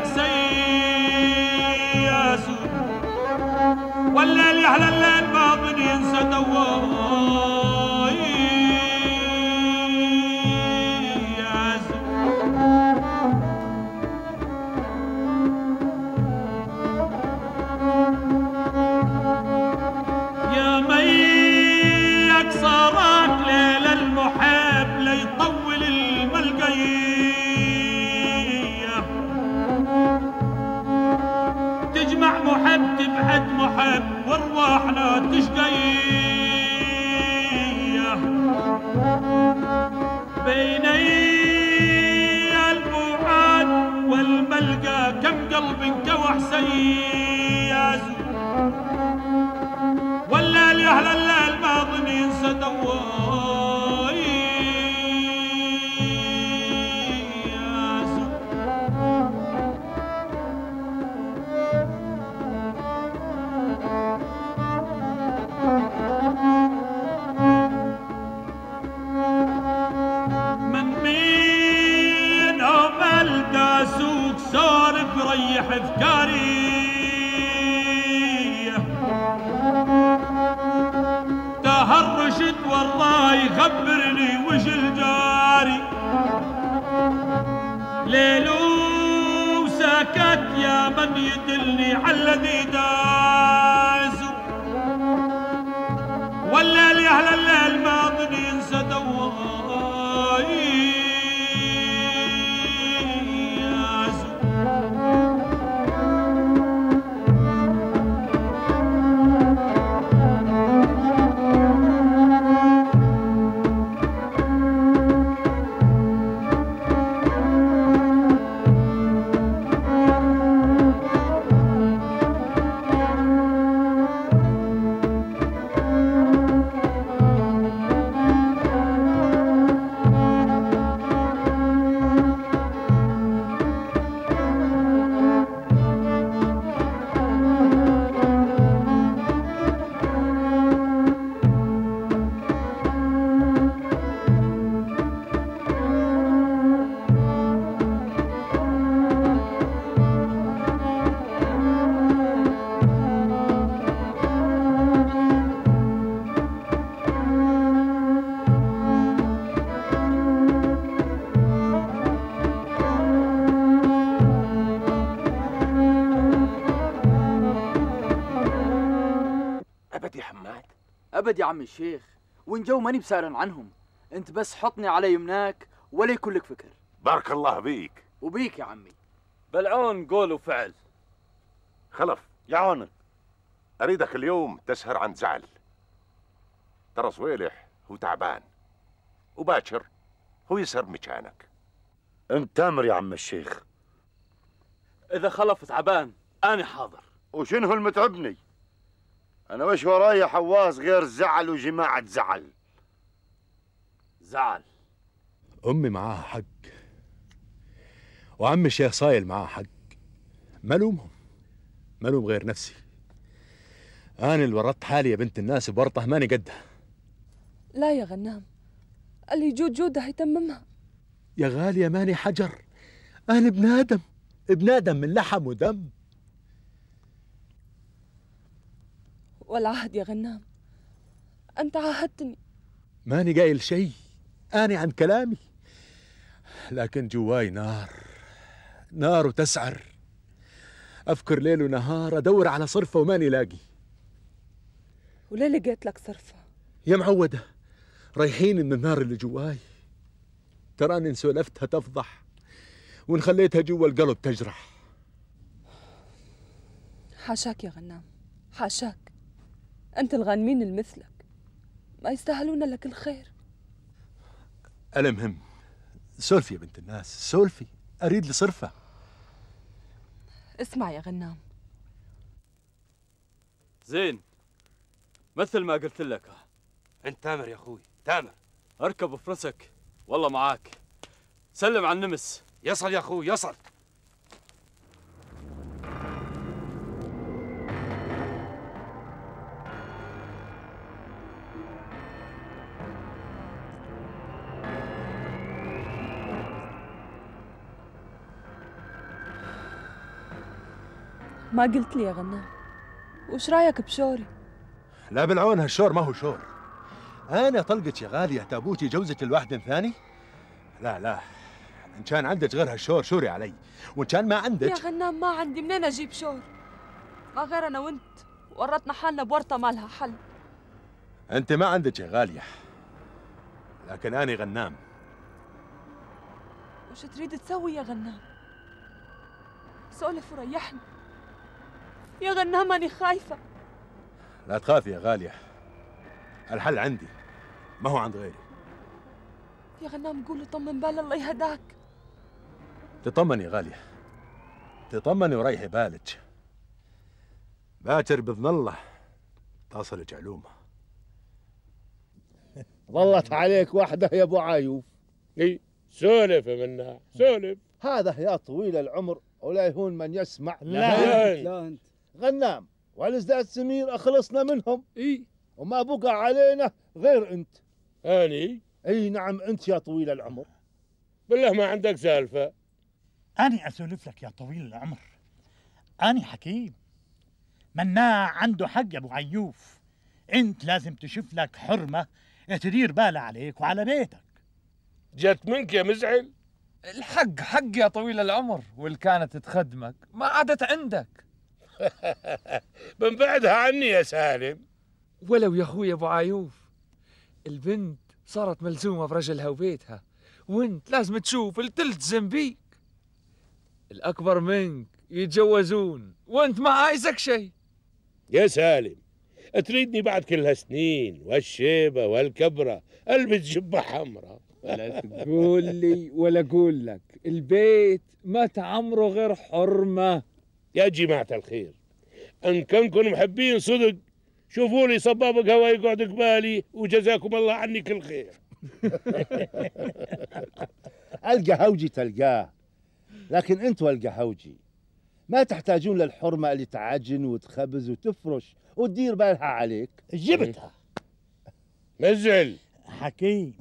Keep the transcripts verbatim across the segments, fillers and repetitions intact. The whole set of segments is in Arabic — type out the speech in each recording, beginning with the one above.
حسين يا سود، والليل يا اهل الليل ما ظن ينسى دواي يا سود. يا ميك صارت ليل المحب ليطول الملقيه، تجمع محب تبعد محب وارواحنا تشقيه، بيني البعاد والملقى كم قلب انكوى حسين يا زود، والليل يا اهل الليل ما ظن ينسى دواي يا زود. من مين عمل داسوق سارق ريح افكاري، تهرشت والله يخبرني وش الجاري، ليلو سكت يا من يدلني على الذي دازو، والليل يا اهل الليل ما ظن ينسى دواي يا زود. أبد يا عم الشيخ، وإن جو ماني بسألن عنهم، أنت بس حطني على يمناك ولا يكون لك فكر. بارك الله بيك. وبيك يا عمي. بالعون قول وفعل. خلف يا عونك. أريدك اليوم تسهر عن زعل، ترى صويلح هو تعبان وباكر هو يسهر مكانك. أنت تامر يا عم الشيخ. إذا خلف تعبان أنا حاضر. وشنو المتعبني؟ أنا وش وراي يا حواس غير زعل وجماعة زعل. زعل. أمي معاها حق، وعم الشيخ صايل معاه حق، ما لومهم، ما لوم غير نفسي. أنا اللي ورطت حالي يا بنت الناس بورطة ماني قدها. لا يا غنام، اللي يجود جوده يتممها. يا غالية ماني حجر، أنا ابن آدم، ابن آدم من لحم ودم. والعهد يا غنام، أنت عاهدتني. ماني قايل شيء، أنا عن كلامي، لكن جواي نار، نار وتسعر. أفكر ليل ونهار أدور على صرفة وماني لاقي. وليه لقيت لك صرفة؟ يا معودة، ريحين من النار اللي جواي. تراني إن سولفتها تفضح، وإن خليتها جوا القلب تجرح. حاشاك يا غنام، حاشاك. أنت الغانمين المثلك ما يستاهلون لك الخير. المهم سولفي يا بنت الناس، سولفي، أريد لي صرفة. اسمع يا غنام. زين، مثل ما قلت لك. أنت تامر يا أخوي، تامر. اركب بفرسك، والله معاك. سلم على النمس. يصل يا أخوي، يصل. ما قلت لي يا غنام، وش رايك بشوري؟ لا بالعون، هالشور ما هو شور. انا طلقت يا غاليه تابوتي جوزك لواحد ثاني؟ لا لا، ان كان عندك غير هالشور شوري علي، وان كان ما عندك يا غنام ما عندي، منين اجيب شور؟ ما غير انا وانت ورطنا حالنا بورطه ما لها حل. انت ما عندك يا غاليه، لكن اني غنام. وش تريد تسوي يا غنام؟ سولف وريحني يا غنام، أني خايفة. لا تخافي يا غالية، الحل عندي ما هو عند غيري. يا غنام قول طمن بال الله يهداك. تطمن يا غالية، تطمني وريحي بالك. باكر بإذن الله تصلك علومه. ظلت عليك وحده يا ابو عايوف. اي سولف يا مناع، سولف. هذا يا طويل العمر ولا يهون من يسمع. لا لا انت غنام والازداد سمير اخلصنا منهم. اي وما بقى علينا غير انت. اني؟ اي نعم انت يا طويل العمر. بالله ما عندك سالفه. اني اسولف لك يا طويل العمر. اني حكيم. مناع عنده حق يا ابو عيوف. انت لازم تشوف لك حرمه تدير بالها عليك وعلى بيتك. جت منك يا مزعل؟ الحق حق يا طويل العمر، واللي كانت تخدمك ما عادت عندك. من بعدها عني يا سالم. ولو يا اخوي ابو عيوف، البنت صارت ملزومه برجلها وبيتها، وانت لازم تشوف اللي تلتزم بيك. الاكبر منك يتجوزون وانت ما عايزك شيء. يا سالم تريدني بعد كل هالسنين والشيبه والكبره البس جبه حمراء؟ لا تقول لي ولا اقول لك، البيت ما تعمره غير حرمه. يا جماعه الخير، ان كنكم محبين صدق شوفوا لي صباب قهوه يقعد قبالي، وجزاكم الله عني كل خير. القهوجي تلقاه، لكن انتوا القهوجي ما تحتاجون للحرمه اللي تعجن وتخبز وتفرش وتدير بالها عليك. جبتها. نزل حكيم.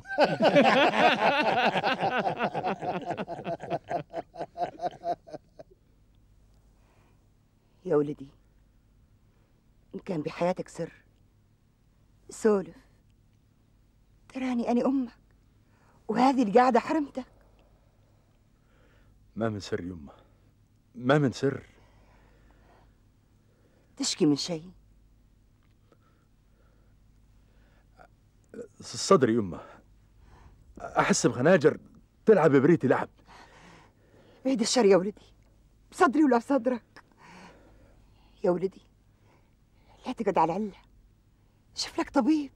يا ولدي، إن كان بحياتك سر سولف. تراني أنا أمك وهذه القعدة حرمتك. ما من سر يمه، ما من سر. تشكي من شيء؟ صدري يمه، أحس بخناجر تلعب بريتي لعب. بعيد الشر يا ولدي، بصدري ولا بصدرك. يا ولدي لا تقعد على العلة، شوف لك طبيب.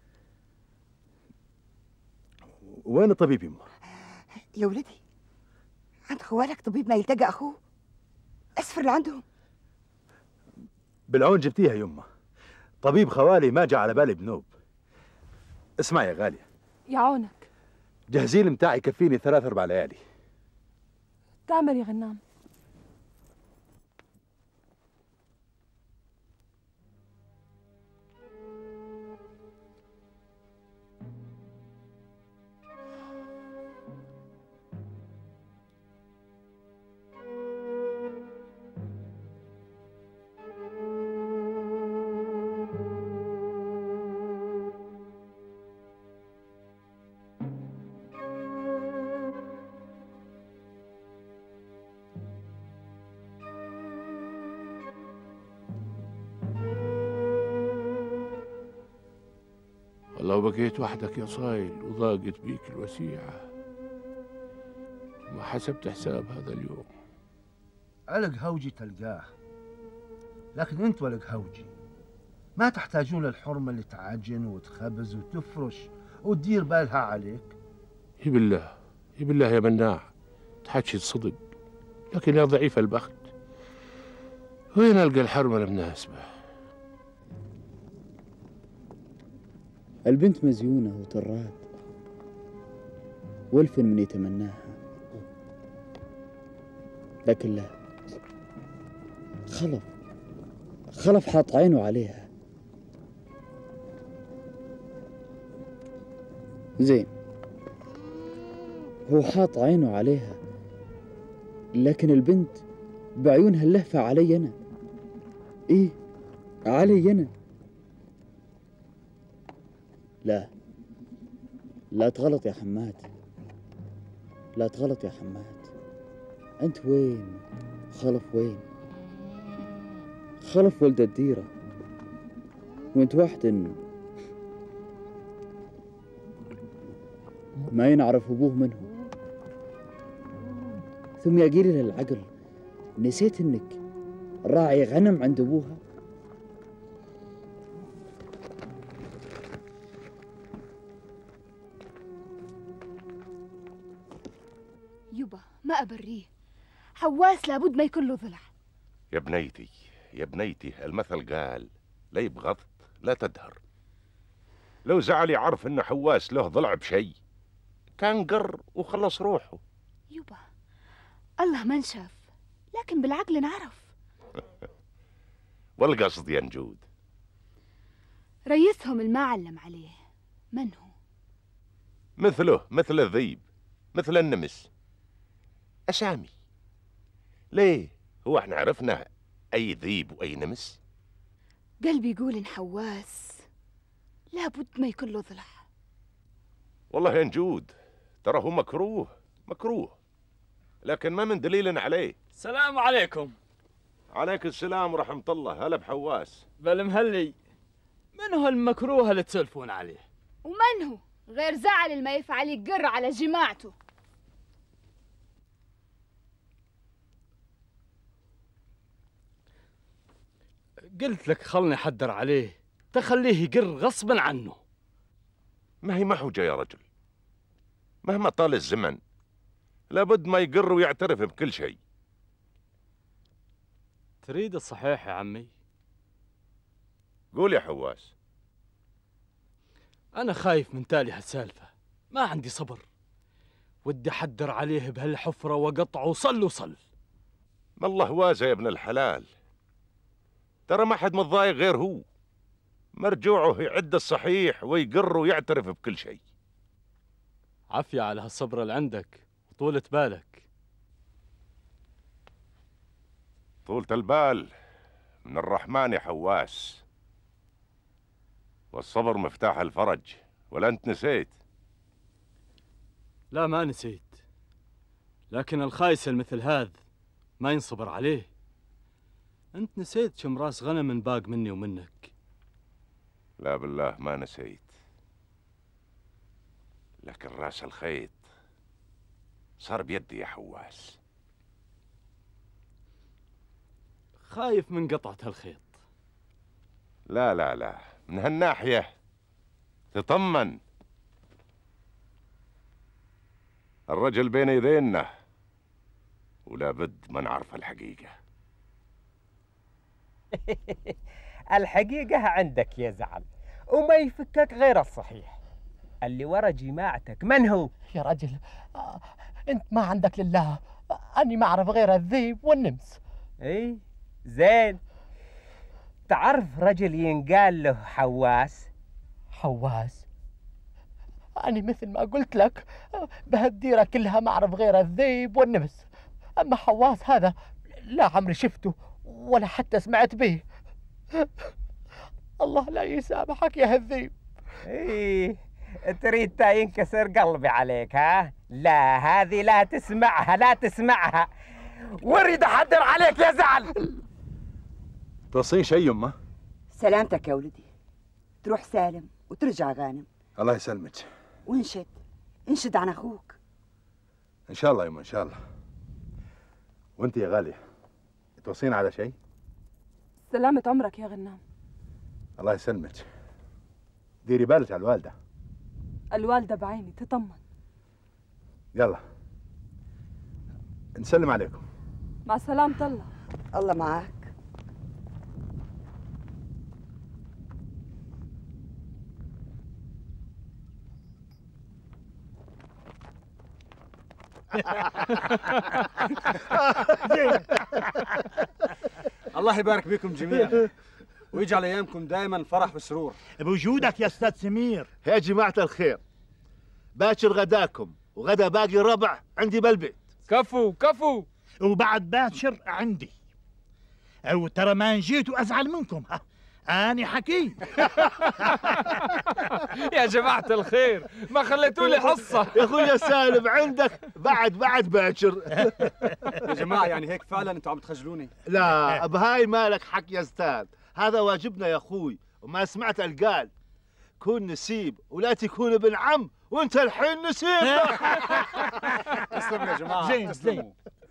وين الطبيب يمه؟ يا ولدي عند خوالك طبيب ما يلتقى أخوه، أسفر لعندهم. بالعون جبتيها يمه، طبيب خوالي ما جاء على بالي بنوب. اسمع يا غالية، يعونك. جهزي لي متاع يكفيني ثلاث أربع ليالي. تامر يا غنام. لو بقيت وحدك يا صايل وضاقت بيك الوسيعة، ما حسبت حساب هذا اليوم. القهوجي تلقاه، لكن انتوا القهوجي ما تحتاجون للحرمة اللي تعجن وتخبز وتفرش وتدير بالها عليك. اي بالله، اي بالله يا مناع تحكي الصدق، لكن يا ضعيف البخت وين القى الحرمة المناسبة؟ البنت مزيونة وطراد، والف من يتمناها، لكن لا، خلف خلف حاط عينه عليها. زين، هو حاط عينه عليها، لكن البنت بعيونها اللهفة علي أنا. إيه علي أنا. لا لا تغلط يا حماد، لا تغلط يا حماد. أنت وين؟ خلف وين؟ خلف ولد الديرة، وأنت واحد ما ينعرف أبوه منه. ثم يا قليل العقل، نسيت إنك راعي غنم عند أبوها. يبا ما أبريه، حواس لابد ما يكون له ضلع. يا بنيتي يا بنيتي، المثل قال لا يبغض لا تدهر. لو زعل يعرف ان حواس له ضلع بشي كان قر وخلص روحه. يبا الله ما نشاف، لكن بالعقل نعرف. والقصد يا نجود ريسهم الما علم عليه من هو؟ مثله مثل الذيب مثل النمس، أسامي. ليه هو احنا عرفنا أي ذيب وأي نمس؟ قلبي يقول إن حواس لابد ما يكون له ضلع. والله يا نجود ترى هو مكروه مكروه، لكن ما من دليل عليه. السلام عليكم. عليك السلام ورحمة الله. هلا بحواس. بل مهلي، من هو المكروه اللي تسولفون عليه؟ ومن هو غير زعل الما يفعل يقر على جماعته؟ قلت لك خلني احدر عليه، تخليه يقر غصبا عنه. ما هي محوجة يا رجل، مهما طال الزمن لابد ما يقر ويعترف بكل شيء. تريد الصحيح يا عمي؟ قول يا حواس. أنا خايف من تالي هالسالفة، ما عندي صبر، ودي أحدر عليه بهالحفرة وقطعه صل وصل. ما الله وازا يا ابن الحلال، ترى ما حد متضايق غير هو، مرجوعه يعد الصحيح ويقر ويعترف بكل شيء. عافية على هالصبر اللي عندك وطولة بالك. طولة البال من الرحمن يا حواس، والصبر مفتاح الفرج، ولا انت نسيت؟ لا ما نسيت، لكن الخايس مثل هذا ما ينصبر عليه. انت نسيت كم راس غنم باق مني ومنك. لا بالله ما نسيت، لكن راس الخيط صار بيدي يا حواس. خايف من قطعة هالخيط. لا لا لا، من هالناحية تطمن، الرجل بين يدينا ولا بد ما نعرف الحقيقة. الحقيقة عندك يا زعل، وما يفكك غير الصحيح. اللي ورا جماعتك من هو؟ يا رجل آه، انت ما عندك لله، اني ما اعرف غير الذيب والنمس. ايه زين، تعرف رجل ينقال له حواس؟ حواس؟ أنا مثل ما قلت لك بهالديرة كلها ما أعرف غير الذيب والنمس، أما حواس هذا لا عمري شفته ولا حتى سمعت به. الله لا يسامحك يا هالذيب. ايه تريد تا ينكسر قلبي عليك ها؟ لا هذه لا تسمعها لا تسمعها، واريد احضر عليك يا زعل. توصين شيء يمه؟ سلامتك يا ولدي، تروح سالم وترجع غانم. الله يسلمك. وانشد انشد عن اخوك. ان شاء الله يمه ان شاء الله. وانت يا غاليه توصين على شيء؟ سلامة عمرك يا غنام. الله يسلمك، ديري بالك على الوالده. الوالدة بعيني، تطمن. يلا نسلم عليكم. مع سلامة الله. الله معاك. الله يبارك بكم جميعا ويجعل ايامكم دائما فرح وسرور. بوجودك يا استاذ سمير. يا جماعة الخير، باكر غداكم وغدا باقي الربع عندي بالبيت. كفو كفو. وبعد باكر عندي. وترى ما جيت وازعل منكم. ها أنا حكيم. يا جماعة الخير ما خليتوا لي حصة. يا أخويا سالم عندك بعد بعد باكر. يا جماعة يعني هيك فعلا أنتوا عم تخجلوني؟ لا بهاي مالك حق يا أستاذ، هذا واجبنا يا أخوي. وما سمعت القال كون نسيب ولا تكون ابن عم، وأنت الحين نسيب. تسلموا يا جماعة. زين زين.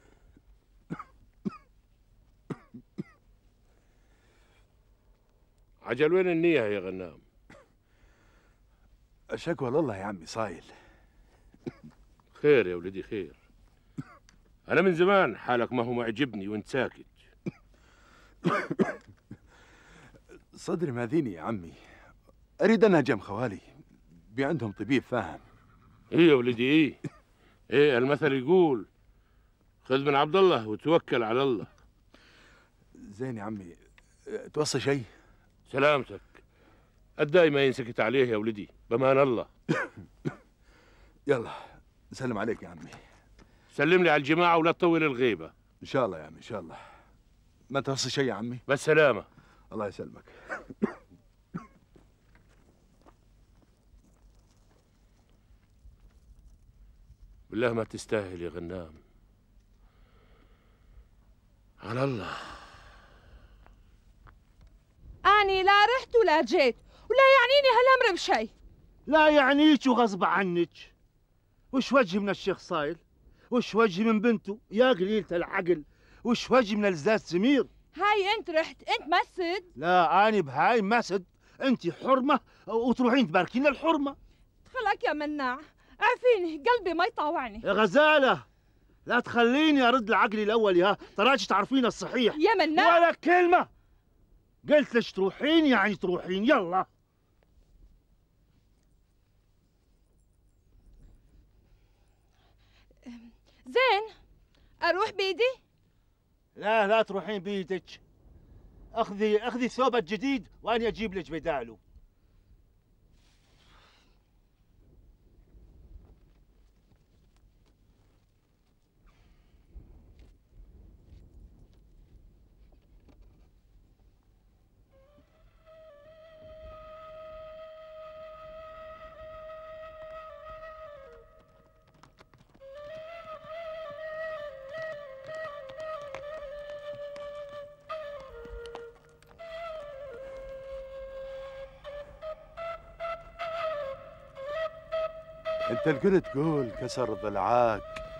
عجل وين النية يا غنام؟ الشكوى لله يا عمي صايل. خير يا ولدي خير. أنا من زمان حالك ما هو معجبني وأنت ساكت. صدري ماذيني يا عمي، أريد أن أهجم خوالي، بي عندهم طبيب فاهم. إيه يا ولدي إيه؟ إيه المثل يقول خذ من عبد الله وتوكل على الله. زين يا عمي، توصي شيء؟ سلامتك. الداي ما ينسكت عليه يا ولدي بمان الله. يلا سلم عليك يا عمي. سلم لي على الجماعة ولا تطول الغيبة. إن شاء الله يا عمي إن شاء الله. ما توصي شيء يا عمي؟ بالسلامة. الله يسلمك. بالله ما تستاهل يا غنام. على الله. أني لا رحت ولا جيت ولا يعنيني هالأمر بشيء. لا يعنيك وغصب عنك. وش وجهي من الشيخ صايل؟ وش وجهي من بنته يا قليلة العقل؟ وش وجهي من الزاز سمير؟ هاي أنت رحت أنت مسد. لا أنا بهاي مسد، أنت حرمة وتروحين تباركين الحرمة. دخلك يا مناع، عفيني قلبي ما يطاوعني. يا غزالة لا تخليني أرد لعقلي الأول، يا تراجي تعرفين الصحيح. يا مناع ولا كلمة. قلت لك تروحين يعني تروحين. يلا زين اروح بيدي؟ لا لا تروحين بيدك. اخذي اخذي ثوب الجديد وانا اجيب لك بداله. انت القلت تقول كسر ضلعاك،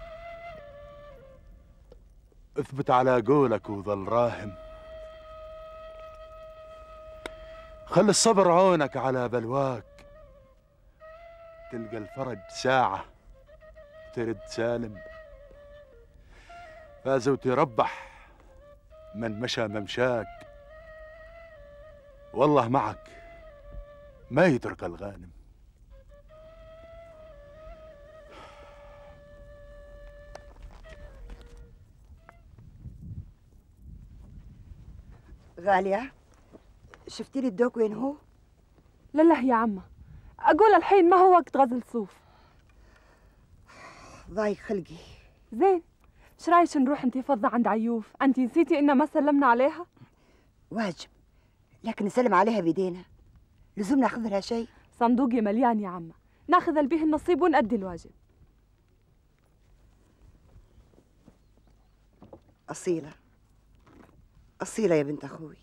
اثبت على قولك وظل راهم. خلي الصبر عونك على بلواك، تلقى الفرج ساعة ترد سالم. فاز وتربح من مشى ممشاك، والله معك ما يترك الغانم. غالية شفتي لي الدوق وين هو؟ لله يا عمه، أقول الحين ما هو وقت غزل صوف. ضايق خلقي. زين ايش رايك نروح انتي فضة عند عيوف؟ انتي نسيتي إن ما سلمنا عليها؟ واجب، لكن نسلم عليها بيدينا، لزوم ناخذ لها شيء؟ صندوقي مليان يا عمه، ناخذ اللي بيه النصيب ونأدي الواجب. أصيلة أصيلة يا بنت أخوي.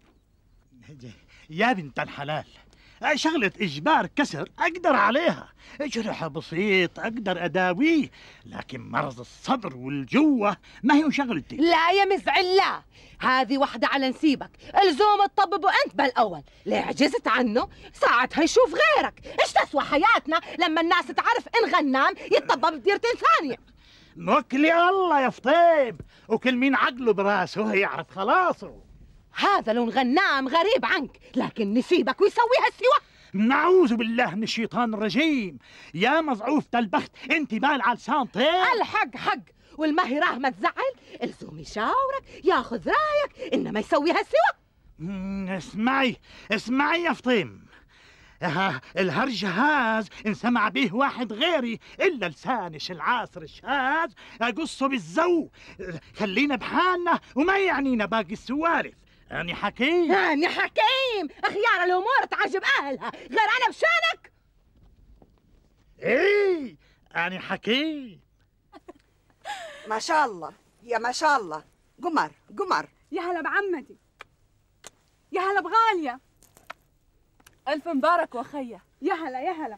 يا بنت الحلال، شغلة إجبار كسر أقدر عليها، جرح بسيط أقدر أداويه، لكن مرض الصدر والجوة ما هي شغلتي. لا يا مزعل لا، هذه واحدة على نسيبك، الزوم تطببه أنت بالأول، ليه عجزت عنه ساعتها يشوف غيرك. إيش تسوى حياتنا لما الناس تعرف إن غنام يتطبب بديرتين ثانية؟ نوكلي الله يا فطيب، وكل مين عقله براسه يعرف خلاصه. هذا لون غنام غريب عنك، لكن نسيبك ويسويها سوا. نعوذ بالله من الشيطان الرجيم. يا مضعوفة البخت انت بال على لسان طير. الحق حق، والمهي راه ما تزعل، الزوم يشاورك ياخذ رايك انما يسويها سوا. اسمعي اسمعي يا فطيم، ها الهرج هاز إن سمع به واحد غيري إلا لسانش العاصر الشاذ أقصه بالزو. خلينا بحالنا وما يعنينا باقي السوالف. أنا حكيم أنا حكيم، خيار الأمور تعجب أهلها، غير أنا بشانك. إيه أنا حكيم. ما شاء الله يا ما شاء الله. قمر قمر. يا هلا بعمتي، يا هلا بغالية. ألف مبارك وخية. يا هلا يا هلا.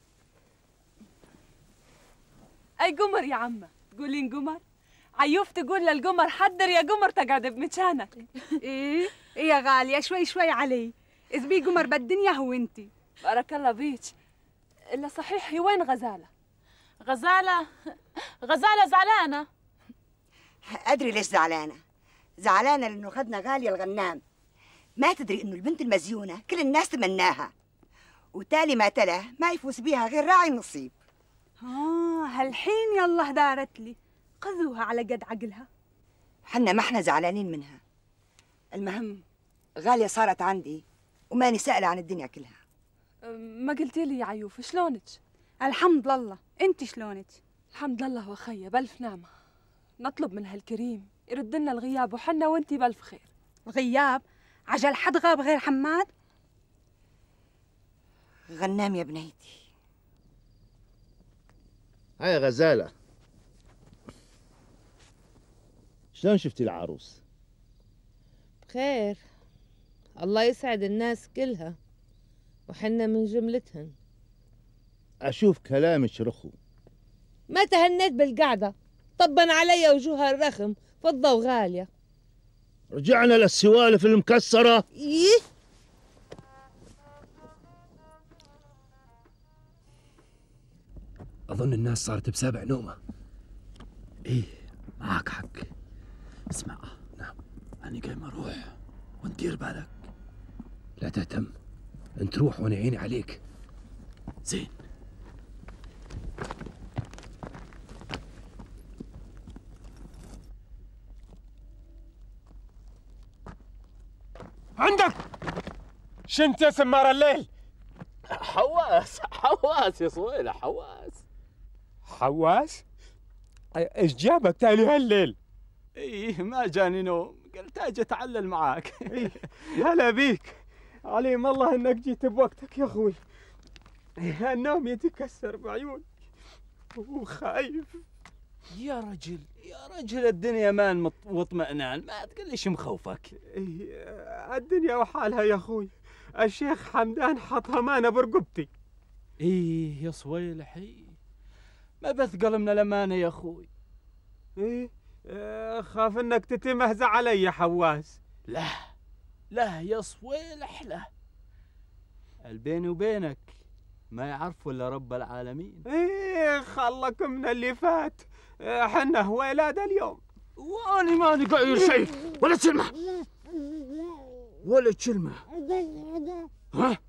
أي قمر يا عمة، تقولين قمر؟ عيوف تقول للقمر حضر يا قمر تقعد بمكانك. ايه ايه يا غالية، شوي شوي علي. إذ بي قمر بالدنيا هو انتي. بارك الله بيك. إلا صحيح هي وين غزالة؟ غزالة غزالة زعلانة. أدري ليش زعلانة. زعلانة لأنه خدنا غالية الغنام. ما تدري إنه البنت المزيونة كل الناس تمناها، وتالي ما تلا ما يفوز بيها غير راعي النصيب. آه هالحين يلا دارت لي. خذوها على قد عقلها. حنا ما احنا زعلانين منها. المهم غالية صارت عندي وماني سائلة عن الدنيا كلها. ما قلتي لي يا عيوف شلونك؟ الحمد لله، انت شلونك؟ الحمد لله وخية بألف نعمة. نطلب من هالكريم يرد لنا الغياب وحنا وانتي بألف خير. الغياب؟ عجل حد غاب غير حماد؟ غنام يا بنيتي. هاي غزالة، شلون شفتي العروس؟ بخير، الله يسعد الناس كلها وحنا من جملتهن. أشوف كلامك رخو. ما تهنيت بالقعدة، طبا علي وجوه الرخم فضة وغالية. رجعنا للسوالف المكسرة. إيه؟ أظن الناس صارت بسابع نومة. إيه معك حق. اسمع، نعم أنا قايم أروح وانت دير بالك، لا تهتم، انت روح وأنا عيني عليك. زين. عندك شنت يا سمار الليل؟ حواس حواس يا صويلة، حواس. حواس؟ ايش جابك تالي هالليل؟ ايه ما جاني نوم، قلت اجي اتعلل معاك. إيه هلا بيك، عليم الله انك جيت بوقتك يا اخوي. النوم يتكسر بعيوني وخايف. يا رجل يا رجل الدنيا مان واطمئنان، ما تقول ليش مخوفك. إيه الدنيا وحالها يا اخوي، الشيخ حمدان حط همانه برقبتي. ايه يا صويلحي، ما بثقل من الامانه يا اخوي. ايه آه خاف انك تتمهزع علي يا حواس. لا لا يا صويلح، لا، البيني وبينك ما يعرف الا رب العالمين. ايه خلك من اللي فات، حنا هويلاد اليوم. واني ماني قايل شيء ولا كلمه ولا كلمه. ها؟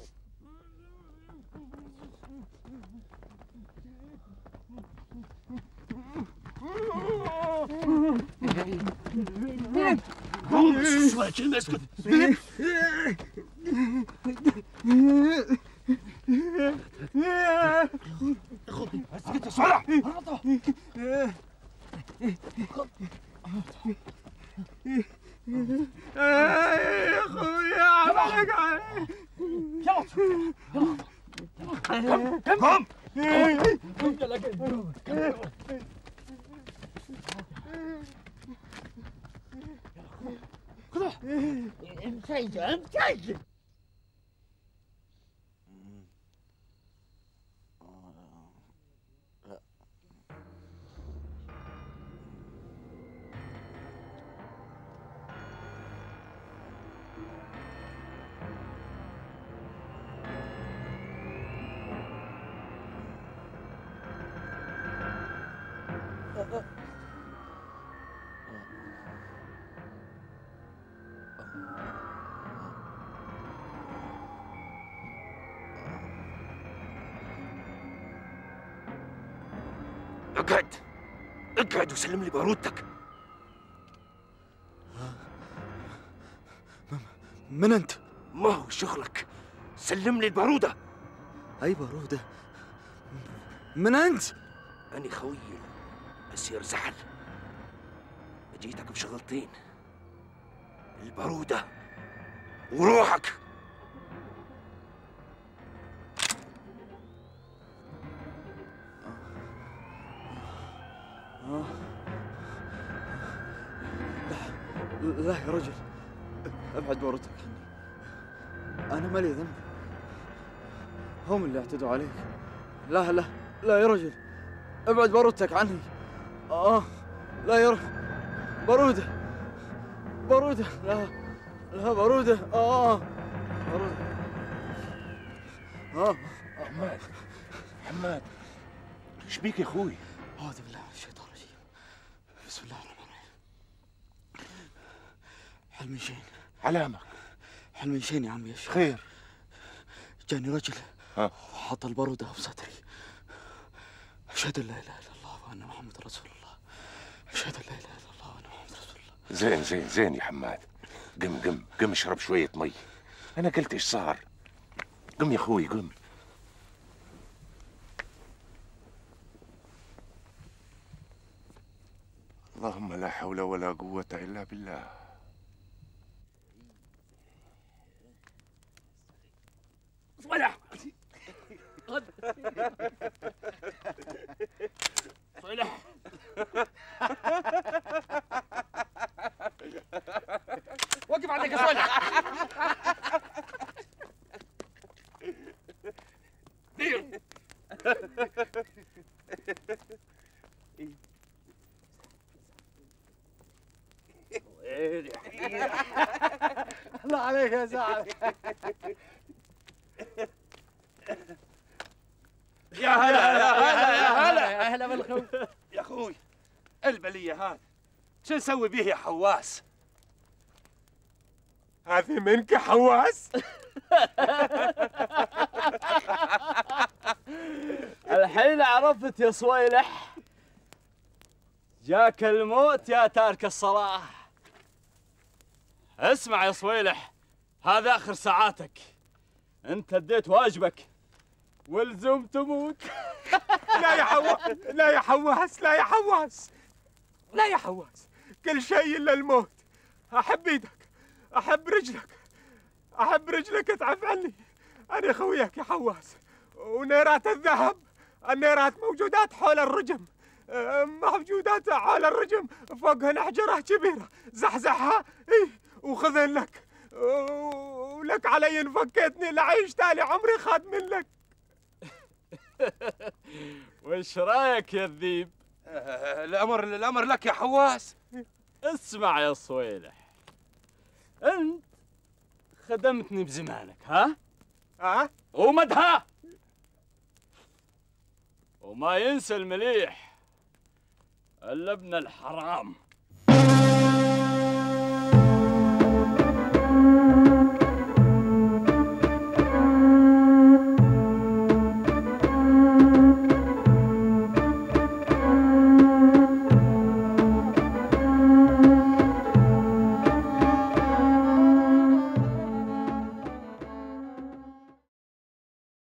شوي كلمة اسكت. اسكت يا صالح. يا اخويا عملك علي. يلا قم قم مسيجة مسيجة. اقعد اقعد وسلم لي بارودتك. من انت؟ ما هو شغلك، سلم لي البارودة. أي بارودة؟ من أنت؟ أني خوي أسير زحل. جيتك بشغلتين، البارودة وروحك. آه. لا لا يا رجل، ابعد بارودتك عني. أنا مالي ذنب، هم اللي اعتدوا عليك. لا لا لا يا رجل، ابعد بارودتك عني. آه لا يا رجل، بارودة بارودة، لا لا بارودة. آه بارودة. آه حماد حماد، ايش بيك يا اخوي؟ أعوذ بالله من الشيطان الرجيم. بسم الله الرحمن الرحيم. حلمي شين. علامك؟ حلمي شين يا عمي. ايش خير؟ جاني رجل ها، وحط البارودة بصدري. أشهد أن لا إله إلا الله وأن محمد رسول الله. أشهد أن لا إله إلا الله وأن محمد رسول الله. زين زين زين يا حماد، قم قم قم اشرب شوية مي. أنا قلت إيش صار؟ قم يا أخوي قم. اللهم لا حول ولا قوة إلا بالله. صالح صالح وقف عندك يا صالح. دير الله عليك يا زعل. يا هلا يا هلا يا هلا يا هلا بالخو. يا اخوي البلية هذا شو نسوي به يا حواس؟ هذه منك يا حواس؟ الحين عرفت يا صويلح، جاك الموت يا تارك الصلاة. اسمع يا صويلح، هذا آخر ساعاتك، أنت أديت واجبك والزم تموت. لا يا حواس، لا يا حواس، لا يا حواس، لا يا حواس، كل شيء إلا الموت. أحب إيدك، أحب رجلك، أحب رجلك اتعف عني. أنا خويك يا حواس، ونيرات الذهب، النيرات موجودات حول الرجم، موجودات حول الرجم، فوقهن حجرة كبيرة، زحزحها إيه وخذهن لك، ولك علي إن فكيتني لعيش تالي عمري خاد منك. وش رايك يا الذيب؟ الأمر الأمر لك يا حواس. اسمع يا صويلح، أنت خدمتني بزمانك، ها؟ ها؟ ومدها، وما ينسى المليح إلا ابن الحرام.